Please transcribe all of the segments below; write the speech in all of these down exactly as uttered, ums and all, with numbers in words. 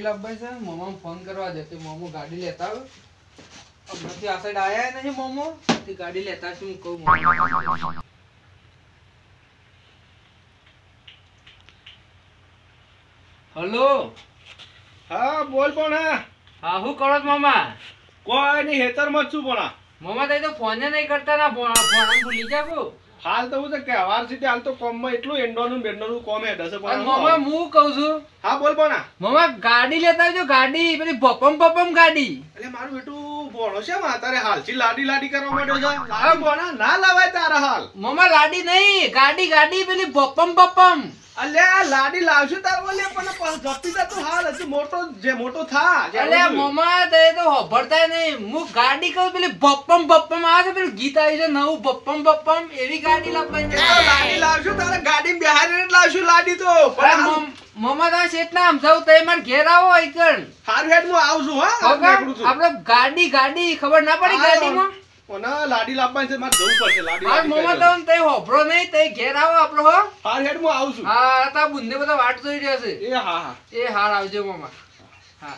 લાવવાની છે મોમો ફોન કરવા દે કે મોમો ગાડી લેતા આવ હમણાંથી આ સાઈડ આયા નહીં મોમો તે ગાડી લેતા છું કહું મોમો હેલો હા બોલ પણ હા હું કરો છો મામા કોઈ નહીં હેતરમાં છું પણ મામા તઈ તો ફોન નહીં કરતા ના ફોન ભૂલી જાગો હાલ તો હું તો કહેવાર છે હાલ તો કોમમાં એટલું એન્ડોનું બેન્ડોનું કોમ હેઠ હશે પણ મામા હું કહું છું હા બોલ પણ મામા ગાડી લેતા આવજો ગાડી પેલી બપમ બપમ ગાડી એટલે મારું બેટું ભણો છે માં તારે હાલથી લાડી લાડી કરવા માંડ્યો છે લાડી ભણા ના લાવાય તારા હાલ મામા લાડી નહીં ગાડી ગાડી પેલી બપમ બપમ અલ્યા લાડી લાવશું તાર બોલે પણ જપી જા તું હાલ હજી મોટો જે મોટો થા અલ્યા મામા તે તો હોભળતા નહીં હું ગાડી કહું પેલી બપમ બપમ આવે છે પેલું ગીત આવી છે નવું બપમ બપમ એવી ગાડી લાવવાની લાડી લાવશું તારે ગાડી બિહારી લાવશું લાડી તો મામા તા શેઠ ના સમજાવ તઈ માર ઘેર આવો આઈકણ હાર હેડ હું આવું છું હા આપણે ગાડી ગાડી ખબર ના પડી ગાડીમાં ઓના લાડી લાવવાની છે મારે જવું પડશે લાડી હાર મામા તો તઈ હોભળો નહીં તઈ ઘેર આવો આપણો હો હાર હેડ હું આવું છું હા તા બુંદે બધા વાટ જોઈ રહ્યા છે એ હા હા એ હાર આવજો મામા હા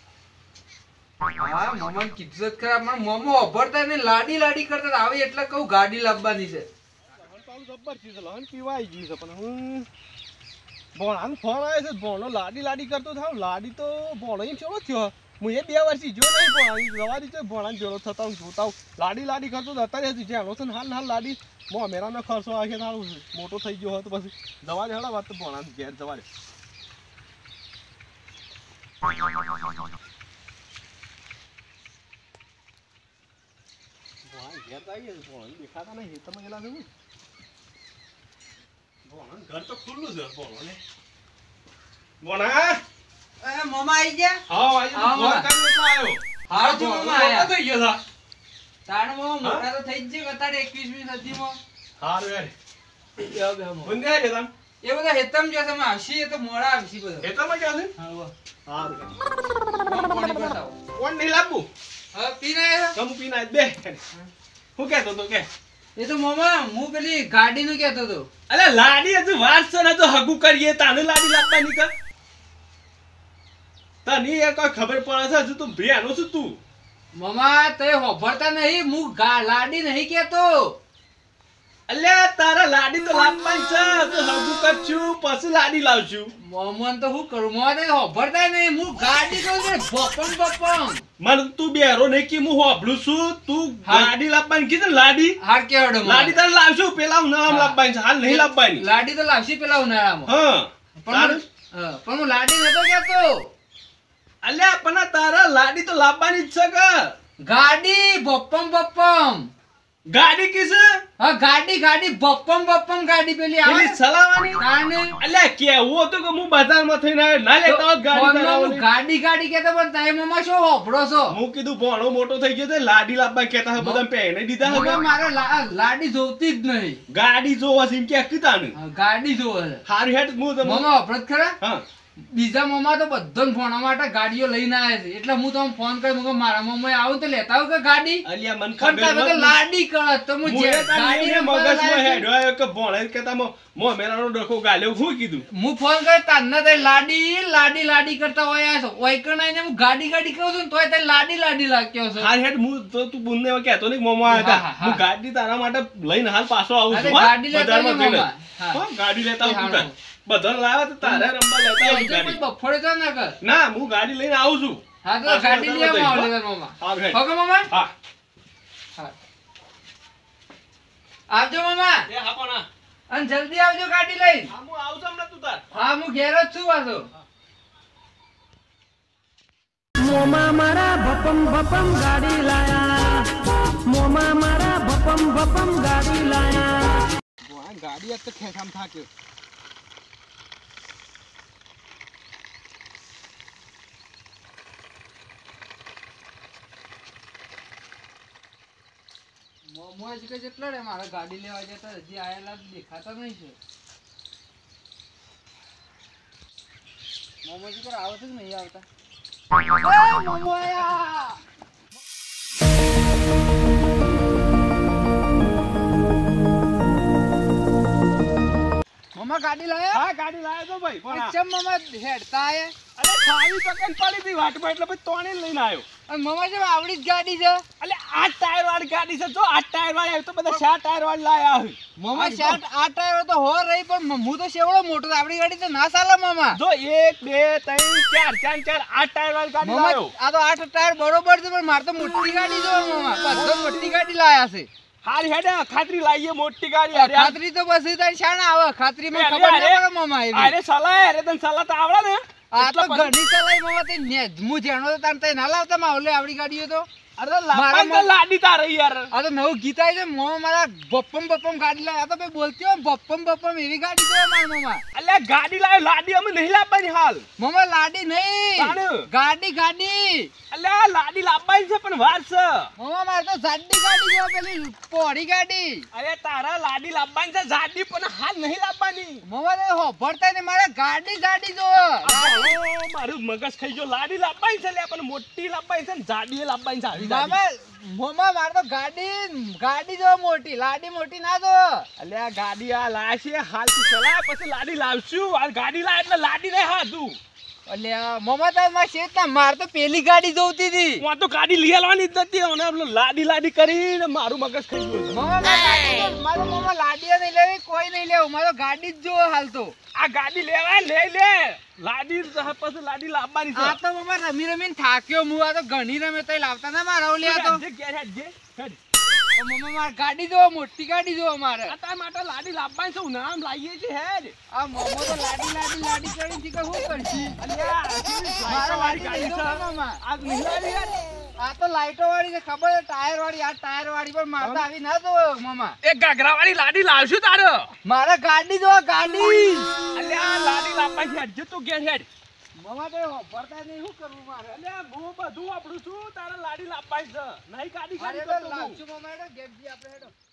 હા મામા કીધું ખરા પણ મોમો હોભળતા ને લાડી લાડી કરતા આવે એટલે કહું ગાડી લાવવાની છે જબ્બર ચીજ લહન પીવાઈ ગઈ છે પણ હું ભોણાનો ફોન આવે છે ભોણો લાડી લાડી કરતો થાવ લાડી તો ભોણો એમ કેવો થયો હું એ બે વર્ષથી જો નહીં પણ રવા દીધો ભોણા જોડો થતા હું જોતા હું લાડી લાડી કરતો તો અત્યારે હજી જ્યાં છે ને હાલ હાલ લાડી મો મેરાનો ખર્ચો આવે થારું મોટો થઈ ગયો હોય તો પછી જવા દે હળા વાત તો ભોણા ઘેર જવા દે ભોણા ઘેર જઈએ ભોણા દેખાતા નહીં તમે ગયેલા છે ભોણા ઘર તો ખુલ્લું છે ભોણો ને ભોણા એ મામા આઈ ગયા હા આઈ ફોન કર્યો એટલે આવ્યો હાર જો મામા આયા થઈ ગયો તાણ મામા મોટા તો થઈ જ છે અત્યારે એકવીસમી સદીમાં હાર યાર યો બે મો બંધ્યા છે તમ એ બધા હેતમ જો તમે આવશી તો મોડા આવશી બધા હેતરમાં ક્યાં છે હા વો હાર કોણ કોણી બતાવો કોણ નહીં લાવવું હા પીને આયા કમ પીના બે હું કહેતો તો કે એ તો મામા હું પેલી ગાડી નું કહેતો તો અલે લાડી હજુ વાર છે ને તો હગુ કરીએ તાને લાડી લાવવાની કર તને એ કોઈ ખબર પડે છે હજુ તું ભ્યાનો છું તું મામા તે હોભળતા નહીં હું લાડી નહીં કહેતો અલ્યા તારા લાડી તો લાવવાની છે તો હગુ કરશું પછી લાડી લાવશું મોમન તો હું કરું મોમાં તે હોભળતા નહીં હું ગાડી કહું છું બપમ બપમ મને તું બેરો નહીં કે હું હોભળું છું તું ગાડી લાવવાની કીધું લાડી હાર કેવડો લાડી તારે લાવશું પેલા ઉનાળામાં લાવવાની છે હાલ નહીં લાવવાની લાડી તો લાવશી પેલા ઉનાળામાં હા પણ હા પણ હું લાડી નતો કહેતો અલ્યા પણ તારા લાડી તો લાવવાની જ છે કે ગાડી બપમ બપમ ગાડી કિસ હા ગાડી ગાડી બપમ બપમ ગાડી પેલી આવે પેલી ચલાવવાની તાને અલ્યા કેવું હતું કે હું બજારમાં થઈને આવ્યો ના લેતા હોત ગાડી હું ગાડી ગાડી કહેતો પણ તારે મામા શું હોભળો છો હું કીધું ભણો મોટો થઈ ગયો તો લાડી લાવવા કહેતા હતા બધા પહેને દીધા હતા મારે લાડી જોતી જ નહીં ગાડી જોવા છે એમ કે કીધાને ગાડી જોવે છે હારી હેડ હું તમને મામા અપરાધ ખરા હા બીજા મામા તો બધાને ફોન માટે ગાડીઓ લઈને આવે છે એટલે હું તમને ફોન કરી મૂકો મારા મમ્મી આવું તો લેતા આવું કે ગાડી અલ્યા મન પણ ખબર તમે લાડી કરો તો હું જે ગાડી મગજમાં હેડ હોય કે ભણે કેતા મો મેરાનો ડખો ગાલ્યો હું કીધું હું ફોન કરી તાને તે લાડી લાડી લાડી કરતા હોય છો ઓયકણ આઈને હું ગાડી ગાડી કહું છું તોય તે લાડી લાડી લાગ્યો છે હાર હેડ હું તો તું બુનને કહેતો નહીં મોમા હતા હું ગાડી તારા માટે લઈને હાલ પાછો આવું છું ગાડી લેતા બજારમાં હા ગાડી લેતા આવું બધા લાવે તો તારે રંબા લેતા આવું ગાડી બફોડે તો ના કર ના હું ગાડી લઈને આવું છું હા તો ગાડી લઈ આવો લેવા મામા ઓકે મામા હા હા આવજો મામા એ હા પણ અને જલ્દી આવજો ગાડી લઈ હા હું આવું છું હમણાં તું તાર હા હું ઘેર જ છું પાછો મોમા મારા ભપમ ભપમ ગાડી લાયા મોમા મારા ભપમ ભપમ ગાડી લાયા ગાડી આજ તો ખેખામ થાકે મોમો જ કે જેટલા રે મારા ગાડી લેવા જતા હજી આયેલા દેખાતા નહીં છે મોમો જ પર આવતો જ નહીં આવતા એ મોમો આયા મામા ગાડી લાયા હા ગાડી લાયો તો ભાઈ પણ ચમ મામા હેડતા આયા અરે સારી પકડ પડી હતી વાટમાં એટલે પછી તોણે લઈને આવ્યો. અને મામા છે આવડી જ ગાડી છે એટલે આ ટાયર વાળી ગાડી છે જો આ ટાયર વાળી આવી તો બધા ચાર ટાયર વાળી લાયા હોય. મામા શાર્ટ આ ટાયર તો હો રહી પણ હું તો સેવડો મોટો છે. આપણી ગાડી તો ના ચાલે મામા. જો એક બે ત્રણ ચાર ચાર ચાર આ ટાયર વાળી ગાડી મામા લાયો. આ તો આઠ ટાયર બરોબર છે પણ મારે તો મોટી ગાડી જો મામા. બધો મોટી ગાડી લાયા છે. હારી હેડે ખાતરી લાવીએ મોટી ગાડી. અરે ખાતરી તો પછી તારી શાણ આવે ખાતરી માં ખબર ના પડે મામા એવી. અરે સલાહ અરે તને સલાહ તો આવડે ને. આ તો ઘણી ચલાઈ મામા તે હું જાણો તો તાર તઈ ના લાવતા માં ઓલે આપણી ગાડીઓ તો. અરે લાપા તો લાડી તારે યાર. આ તો નવું ગીત આવી છે મામા મારા બપ્પમ બપ્પમ ગાડી લાવ્યા. આ તો ભાઈ બોલતી હોય બપ્પમ બપ્પમ એવી ગાડી છે મારા મામા. અલ્યા ગાડી લાવ્યો લાડી અમે નહીં લાવવાની હાલ. મામા લાડી નહીં તાણે. ગાડી ગાડી. અલ્યા લાડી લાવવાની છે પણ વાર છે. મામા મારે તો જાડી ગાડી જો પેલી પોડી ગાડી. અરે તારા લાડી લાવવાની છે જાડી પણ હાલ નહીં લાવવાની. મામા તો હોભળતા ને મારે ગાડી ગાડી જો. ઓ, મારું મગજ ખાઈ ગયો. લાડી લાવવાની છે લે પણ મોટી લાવવાની છે ને જાડી લાવવાની છે આવી મામા જાડી. મામા મારે તો ગાડી ગાડી જો મોટી લાડી મોટી ના જો. અલ્યા ગાડી આ લાશે હાલ તું ચલા પછી લાડી લાવશું. આ ગાડી લાવ એટલે લાડી નહીં હાથું. અલ્યા મામા તાર માં શેત ના માર તો પેલી ગાડી જોતી હતી. હું તો ગાડી લઈ આવવાની જ નથી અને પેલો લાડી લાડી કરીને મારું મગજ ખાઈ ગયું. મામા મારે ગાડી જો- મારો મામા લાડીઓ નહીં લેવી કોઈ નહીં લેવું મારો ગાડી જ જો હાલ તો. આ ગાડી લેવાય લઈ લે. લાડી પછી લાડી લાવવાની છે. આ તો મામા રમી રમીને થાક્યો હું. આ તો ઘણી રમે તઈ લાવતા ના મારા ઓલી આ તો. જે ઘેર હેડ, જે હેડ. તો મામા મારે ગાડી જો મોટી ગાડી જો મારે. આ તાર માટે લાડી લાવવાની છે. હું નામ લાવીએ છીએ હેડ. આ મામા તો લાડી લાડી લાડી કરીને થી કે શું કરશી? અલ્યા આ કેવી મારા લાઈટો વાળી ગાડી ગાડી લીધો છે. ને મામા. આ નહીં લાવી યાર. આ તો લાઈટો વાળી છે ખબર છે ટાયર વાળી. આ ટાયર વાળી પણ મારે તો આવી ના જો મામા. એક ઘાઘરા વાળી લાડી લાવશું તારે. મારે ગાડી જો ગાડી. અલ્યા આ લાડી લાવવાની છે. હેડ, જે તું ઘેર હેડ. મામા તો ભરતા નહીં શું કરવું મારે? અલ્યા હું બધું વાપરું છું. તારે લાડી લાવવાની છે. નહીં ગાડી અરે ગાડી તો કરતો હું. લાવશું મામા હેડો ગેપજી આપણે હેડો.